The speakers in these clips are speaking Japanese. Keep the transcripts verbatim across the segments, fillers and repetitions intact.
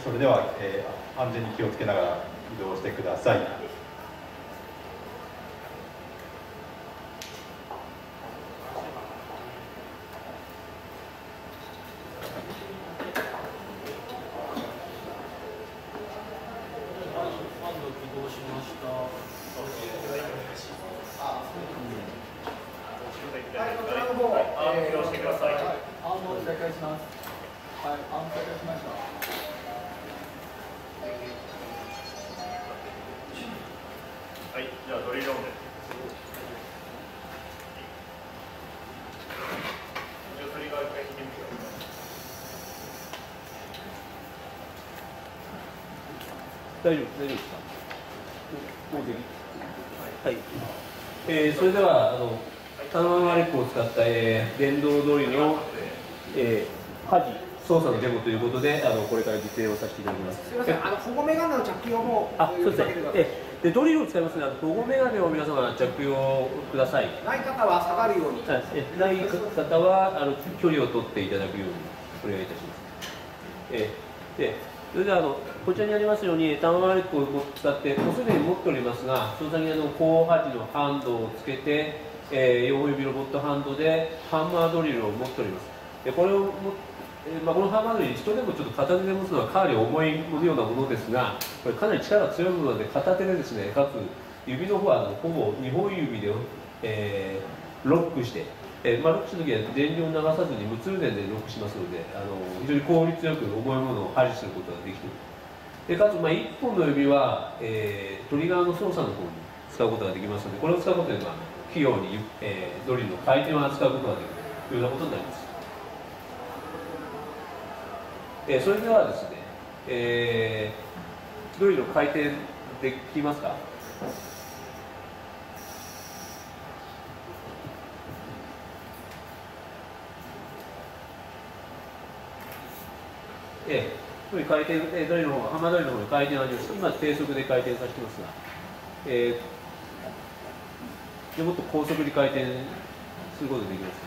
それでは、えー、安全に気をつけながら移動してください。 大丈夫、大丈夫ですか。もうできはい。えー、それでは、あの、タナマレックを使った、えー、電動ドリルの、えー、舵操作のデモということで、あの、これから実演をさせていただきます。 すみません、あの、保護メガネの着用も。 あ、そうですね。えー、で、ドリルを使いますので、保護メガネを皆様着用ください。 ない方は下がるように。 えー、ない方は、あの、距離を取っていただくようにお願いいたします。えー、で。それではあのこちらにありますようにタナマレックを使ってもうすでに持っておりますが、その先にあの後端のハンドをつけて、えー、よん指ロボットハンドでハンマードリルを持っております。でこれをも、えーまあ、このハンマードリル、人でもちょっと片手で持つのはかなり重いようなものですが、これかなり力が強いものなので片手でですね、かつ指の方はあのほぼにほん指で、えー、ロックして。えーまあ、ロックするときは電流を流さずに無通電でロックしますので、あの非常に効率よく重いものを排除することができている。でかつ、まあ、いっぽんの指は、えー、トリガーの操作の方に使うことができますので、これを使うことで、まあ、器用に、えー、ドリルの回転を扱うことができるというようなことになります。えー、それではですね、えー、ドリルの回転できますか？ええ、回転、えドリルの方が、ハンマードリルの方に回転があります。今、低速で回転させてますが、えー、でもっと高速で回転することができます。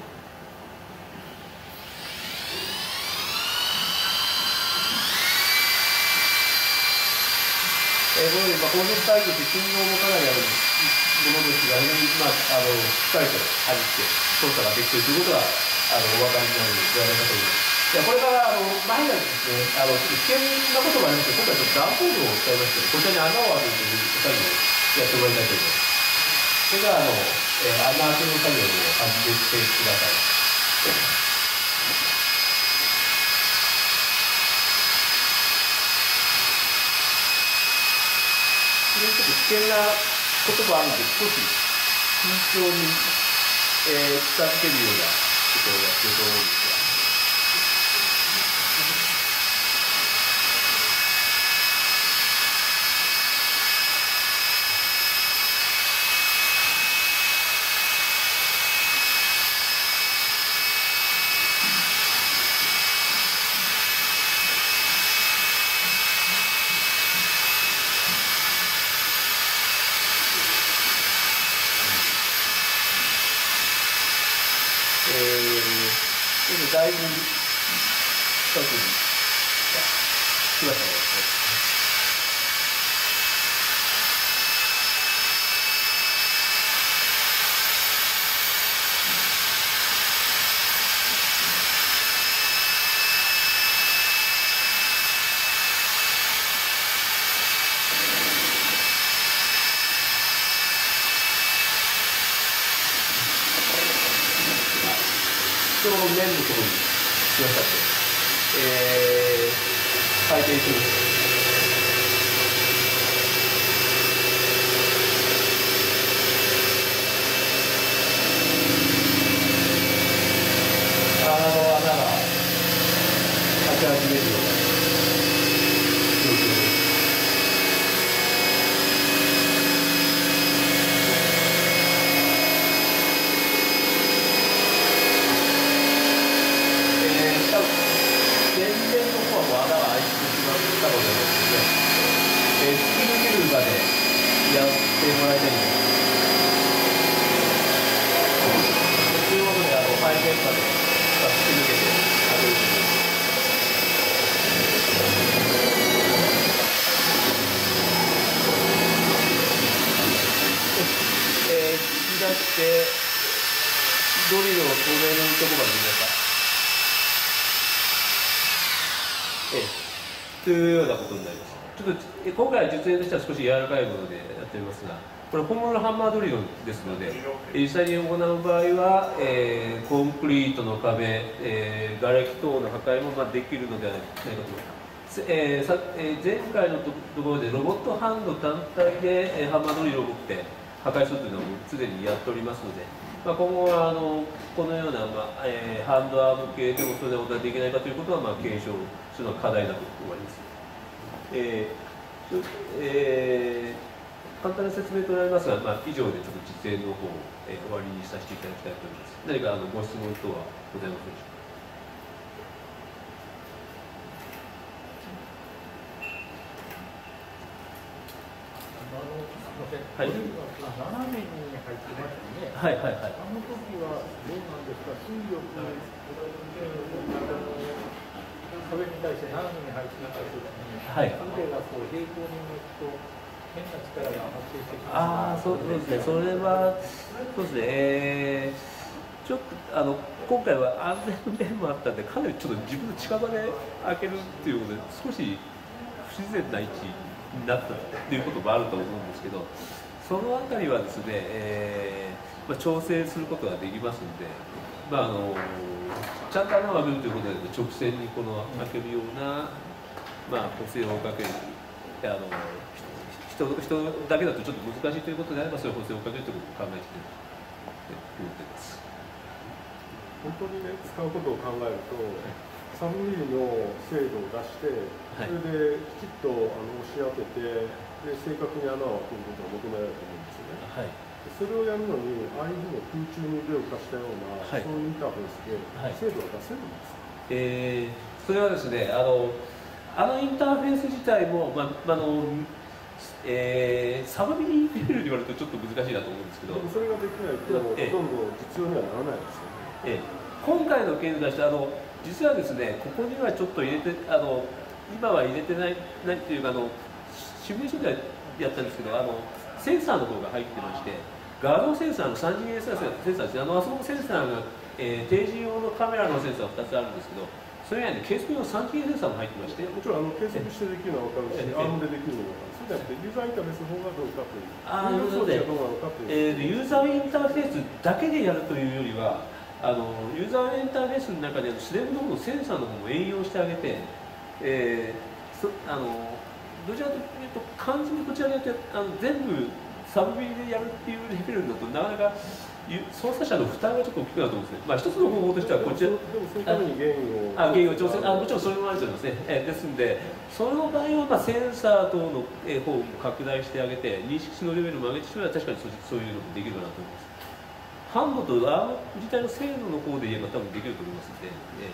えー、このように、まあ、高速回転って振動もかなりあるものですが、非常に、まあ、あのしっかりと弾いて操作ができているということがあのお分かりになるのではないかと思います。いやこれからあの前にですね、あの危険なこともありますけど、今回ちょっと段ボールを使いまして、こちらに穴を開けるという作業をやってもらいたいと思います。それではあの、えー、穴開けの作業を始めてください。ちょっと危険なこともあるので、少し慎重に、えー、近づけるようなことをやっていると思うんですが。だいぶ近くに来ましたね。ちょうど面のところに来ましたので、えー、回転する。穴の穴が開き始めるような状況です。前面の方はもう穴が開いてしまったのでですね、えー、突き抜けるまでやってもらいたいんです。ということで、あの背面まで突き抜けて開けるという。 当然のところまで見ました。ええ、というようなことになります。ちょっとえ今回は実演としては少し柔らかいものでやっておりますが、これ本物のハンマードリルですので、実際に行う場合は、えー、コンクリートの壁、えー、瓦礫等の破壊もまあできるのではないかと思います。えーさえー、前回のとところでロボットハンド単体で、えー、ハンマードリルを持って破壊するというのをすでにやっておりますので、まあ、今後はあのこのような、まあえー、ハンドアーム系でもそういうことができないかということは、まあ、検証するのが課題だと思います。えーえー、簡単な説明となりますが、まあ、以上でちょっと実演の方を、えー、終わりにさせていただきたいと思います。何かあのご質問等はございませんでしょうか。はい、 斜めに入ってましたね。 はいはいはい。 あの時はどうなんですか、水力、壁に対して斜めに入っていたときに、 はい、 腕がこう平行に向くと、変な力が発生してきます。 ああ、そうですね、それは、そうですね、えー、ちょっとあの今回は安全の面もあったんで、かなりちょっと自分の近場で開けるっていうことで、少し不自然な位置になったっていうこともあると思うんですけど、そのあたりはですね、えーまあ、調整することができますので、まあ、あのちゃんと穴を開けるということで、直線にこの開けるような、まあ、補正をかける。あの人, 人だけだとちょっと難しいということであれば、そういう補正をかけるということを考えていると思っています。 本当にね、使うことを考えると、サブミリの精度を出して、それできちっとあの押し当てて、で正確に穴を開けることが求められると思うんですよね。 はい、 それをやるのに、ああいうふうに空中に腕を浮かしたような、はい、そういうインターフェースで、精度が出せるんですか？ えー、それはですね、あのあのインターフェース自体も、まあのえー、サブミリレベルで言われるとちょっと難しいなと思うんですけど、 でもそれができないと、ほとんど実用にはならないですよね。 えー、今回の件に関してあの実はですね、ここにはちょっと入れて、あの今は入れてないないっていうか、あのシミュレーションでやったんですけど、あのセンサーの方が入ってまして、画像センサーのさん次元センサーセンサーですね、あのあそこのセンサーが、えー、定時用のカメラのセンサーがふたつあるんですけど、それ以外に計測用のさん次元センサーも入ってまして、 もちろんあの計測してできるのは分かるし、アームでできるのは分かる。そうじゃなくて、ユーザーインターフェースの方がどうかという、 あー装置がどうなのかという、 えー、ユーザーインターフェースだけでやるというよりは、あのユーザーインターフェースの中でスレムの方のセンサーの方も援用してあげて、えー、そあのどちらかというと完全にこちらでやってあの全部サブミリでやるっていうレベルだとなかなか操作者の負担がちょっと大きくなると思うんですね。まあ一つの方法としてはこちら、 でもそのためにゲインをあゲインを調整あもちろんそれもあると思いますね。えー、ですのでその場合はまあセンサー等の方も拡大してあげて認識のレベルも上げてしまえば確かにそうそういうのもできるかなと思います。ハンドとアーム自体の精度の方で言えば多分できると思いますので、え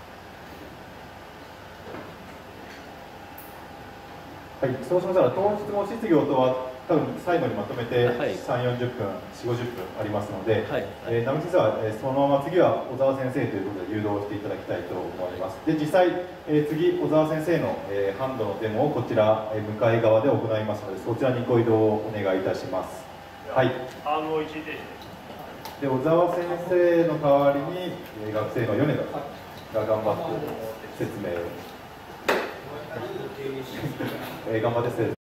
はい、そうしましたら当日の質疑とは多分最後にまとめてさんじゅう、よんじゅっぷん、よんじゅう、ごじゅっぷんありますので、はい、えー、並木先生は、えー、そのまま次は小沢先生ということで誘導していただきたいと思います。で実際、えー、次小沢先生の、えー、ハンドのデモをこちら、えー、向かい側で行いますので、そちらにご移動をお願いいたします。はい。 アームを一時停止。 で小沢先生の代わりに、えー、学生の米田が頑張って説明を、えー、頑張って説明